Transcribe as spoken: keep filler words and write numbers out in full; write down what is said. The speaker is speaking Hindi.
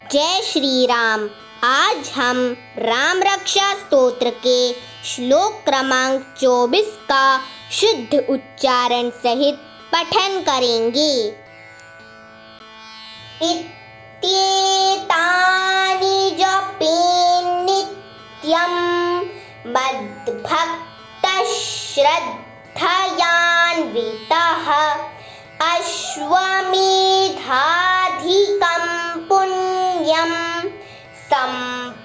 जय श्री राम। आज हम राम रक्षा स्तोत्र के श्लोक क्रमांक चौबीस का शुद्ध उच्चारण सहित पठन करेंगे। इत्येतानि जपेन् नित्यं मद्भक्तश्रद्धयान्वितः अश्वमेधाधिकं पुण्यं सम्